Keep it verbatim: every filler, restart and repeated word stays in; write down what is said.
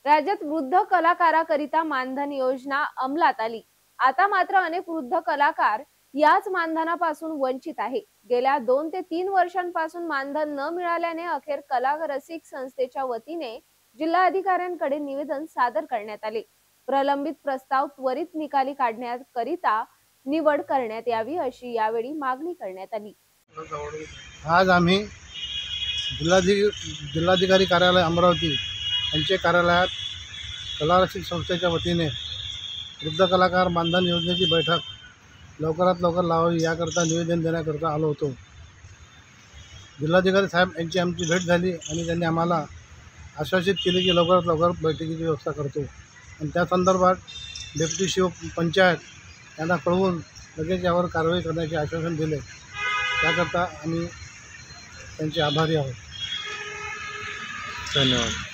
राज्यात वृद्ध कलाकाराकरिता मानधन योजना अंमलात आली। आता मात्र अनेक वृद्ध कलाकार याच मानधनापासून वंचित आहे। गेल्या दोन ते तीन वर्षांपासून मानधन न मिळाल्याने अखेर कला रसिक संस्थेच्या वतीने जिल्हाधिकाऱ्यांकडे निवेदन सादर करण्यात आले। प्रलंबित प्रस्ताव त्वरित निकाली काढण्याकरिता निवड करण्यात यावी अशी यावेळी मागणी करण्यात आली। आज आम्ही जिल्हाधिकारी जिल्हाधिकारी कार्यालय अमरावती यांचे कार्यालयात कला रसिक संस्थेच्या वतीने वृद्ध कलाकार मानधन योजनेची बैठक लवकरात लवकर लावावी याकरता निवेदन देण्याकरता आलो होतो। जिल्हाधिकारी साहेब यांची आमची भेट झाली आणि त्यांनी आम्हाला आश्वासित केले की लवकरात लवकर बैठकीची व्यवस्था करतो आणि त्या संदर्भात डेप्युटी शिव पंचायत यांना कळवून लगेच यावर कारवाई करण्याचे आश्वासन दिले। त्याकरता आम्ही त्यांचे आभारी आहोत। धन्यवाद।